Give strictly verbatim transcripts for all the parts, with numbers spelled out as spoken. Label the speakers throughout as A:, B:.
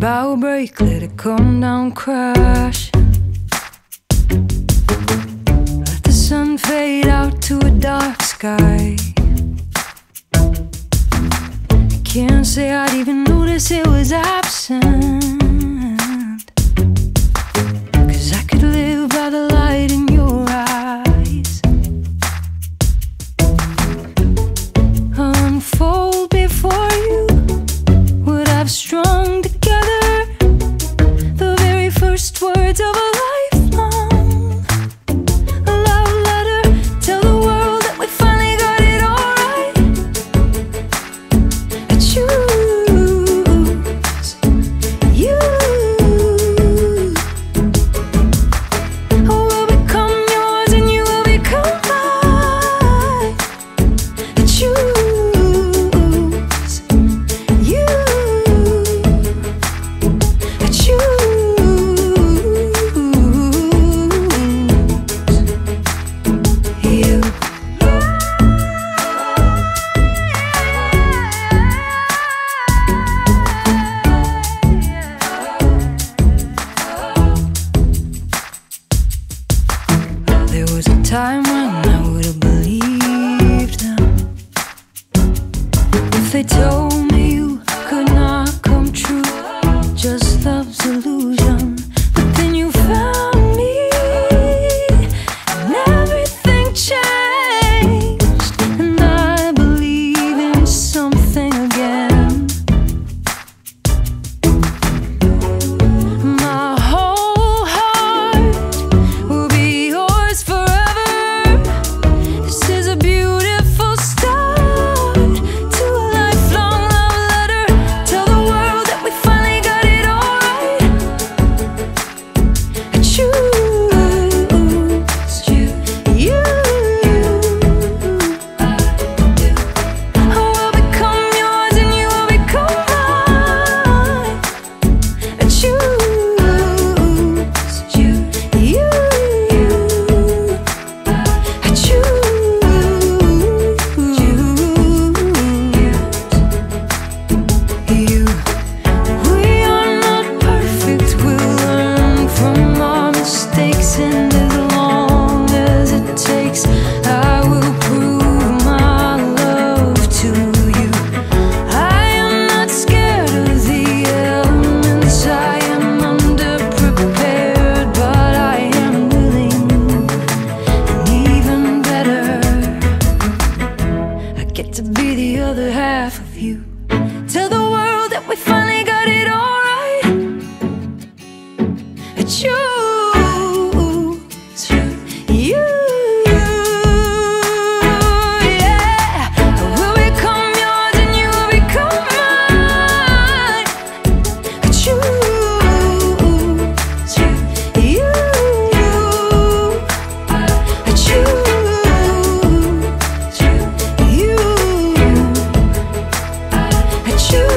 A: bow break, let it come down, crash. Let the sun fade out to a dark sky. I can't say I'd even notice it was absent, 'cause I could live by the light in your eyes. Unfold before you what I've strung together, the very first words of a lifelong, a love letter. Tell the world that we finally got it all right. I choose you. I will become yours and you will become mine. I choose you. I choose you. There was a time when I would have believed them if they told me you could not come true, just love's illusion. But then you found me and everything changed, and I believe in something again. My whole heart will be yours forever. This is a beautiful start to a lifelong love letter. Tell the world that we finally got it all right. I choose you. You. I will become yours and you will become mine. I choose you. You. I choose you. You. We are not perfect, we'll learn from our mistakes, and as long as it takes, I will prove my love to you. I am not scared of the elements, I am underprepared, but I am willing, and even better, I get to be the other half of you. Tell the world that we finally got it all right. I choose you. Yeah. I will become yours and you will become mine. I choose you. I choose you. I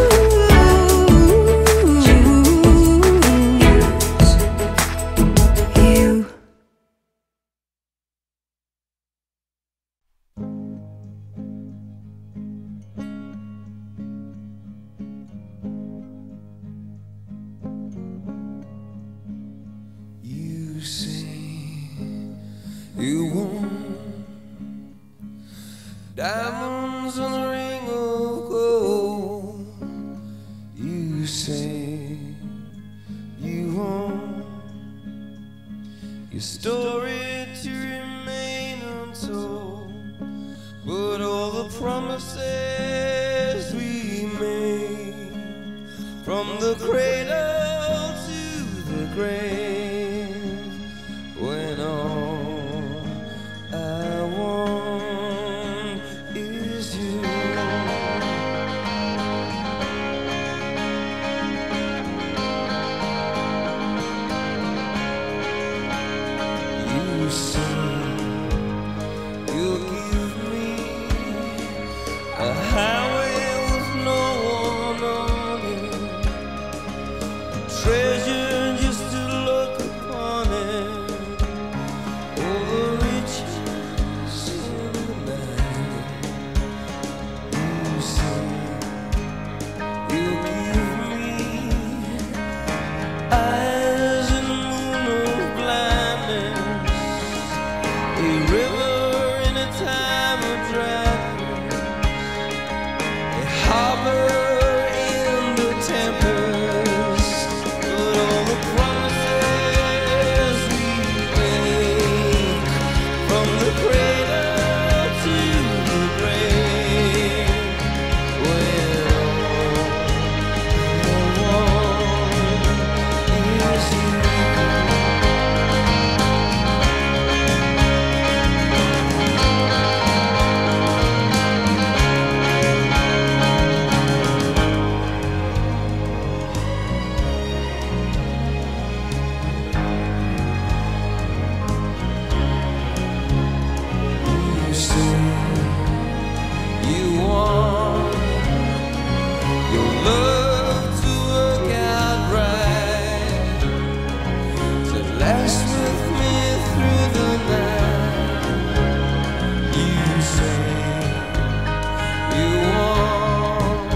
A: choose you.
B: You say you want diamonds on the ring of gold. You say you want your story to remain untold, but all the promises we made from the cradle to the grave, when all I want is you. You say you'll give me a highway with no one on it, the tempest, but all the promises we make, from the cradle to the grave, when all I want is you. You say you want your love to work out right, to last with me through the night. You say you want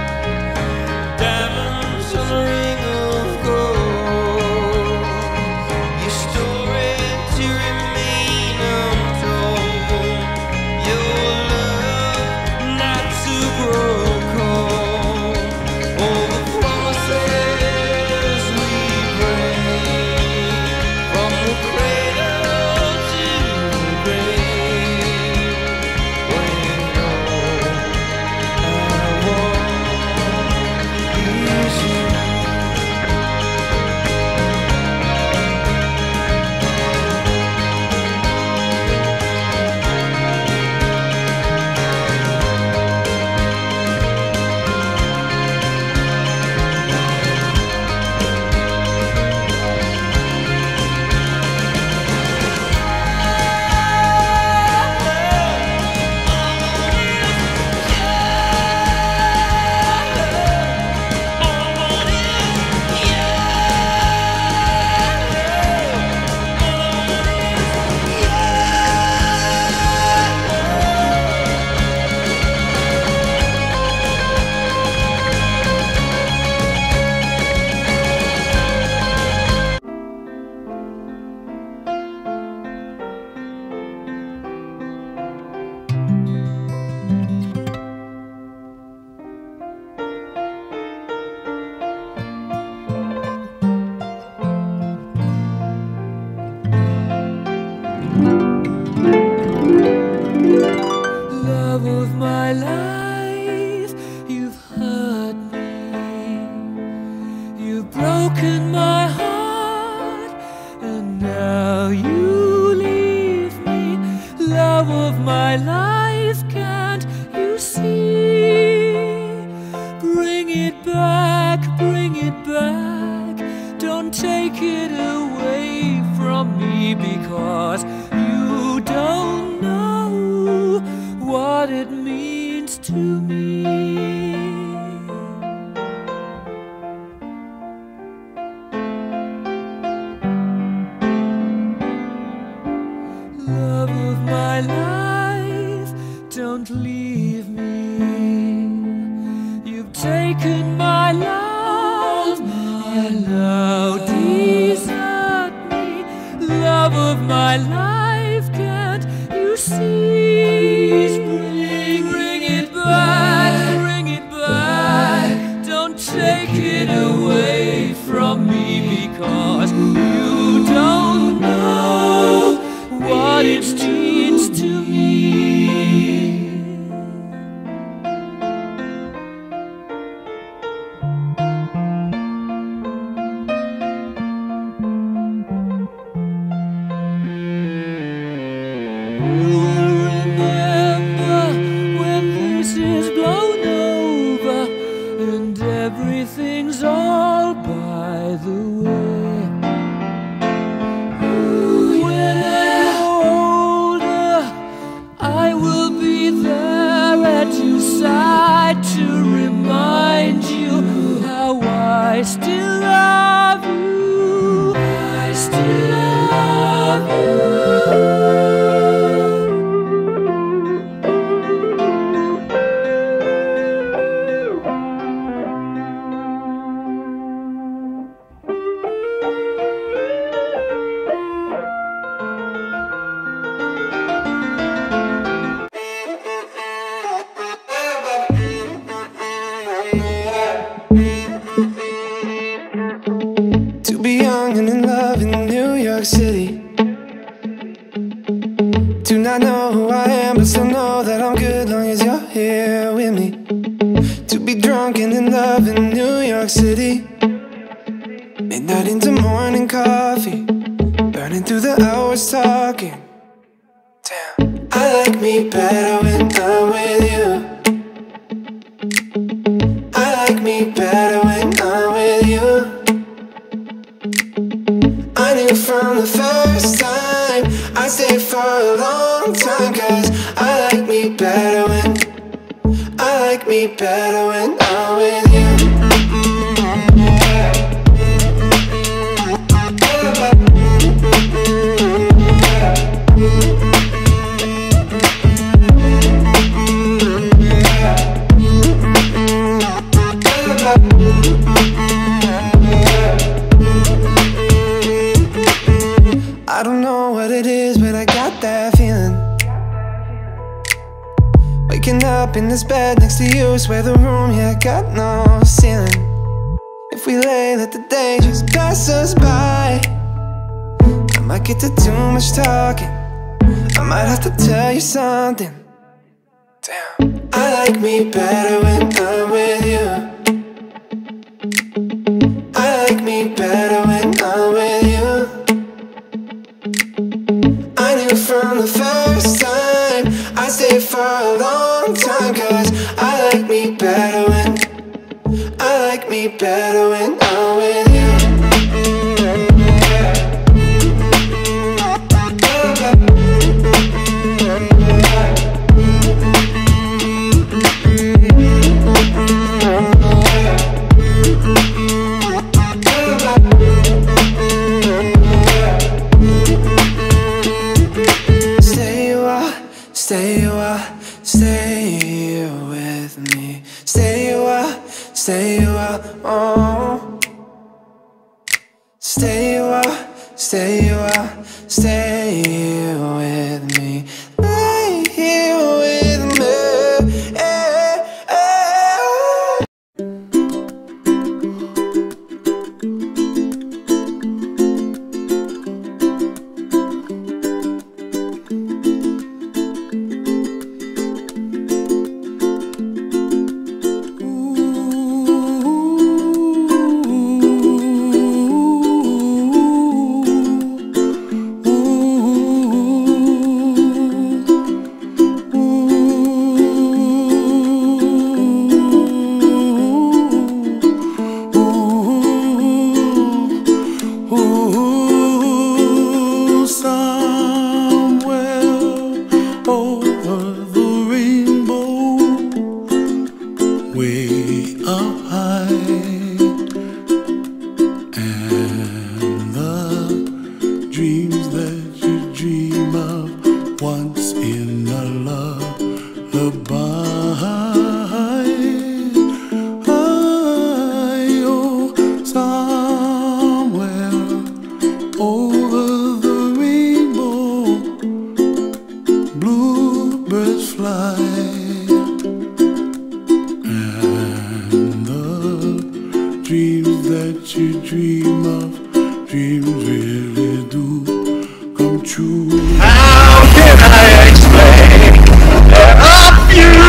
B: diamonds on a ring of gold, your story to remain untold, your love not to grow cold, all the promises we break, from the cradle to the grave, when all I want is you. Love of my life, you've hurt me, you've broken my heart, and now you leave me. Love of my life, can't you see? Bring it back, bring it back, don't take it away from me, because you don't know what it means to me. Love of my life, don't leave me. You've taken my love, and now desert me. Love of my life, can't you see? Bring, bring it back, bring it back, don't take it away from me, because you don't know what it means to me. You will remember when this is blown over and everything's all by the way. When I'm older, I will be there at your side to remind you how I still love you. I still love you.
C: Yeah. York City. Midnight into morning coffee, burning through the hours talking. Damn, I like me better when I'm with you. I like me better when I'm with you. I knew from the first time I'd stay for a long time, cause I like me better when I like me better when I'm with you. I don't know what it is, but I got that feeling. Waking up in this bed next to you, swear the room, yeah, got no ceiling. If we lay, let the day just pass us by. I might get to too much talking, I might have to tell you something. Damn, I like me better when I'm with you. I like me better when I'm with you. I knew from the first time I'd stay for a long time, cause I like me better when I like me better when I'm with you. Stay a while, stay a while, stay with me. Stay a while, stay a while, oh. Stay a while, stay a while, stay with me. Lay here with me, eh, eh.
D: Ooh, somewhere over the rainbow, way up high, and the dreams that you dream of once in a lullaby. Over the rainbow, bluebirds fly, and the dreams that you dream of, dreams really do come true.
E: How can I explain? There are few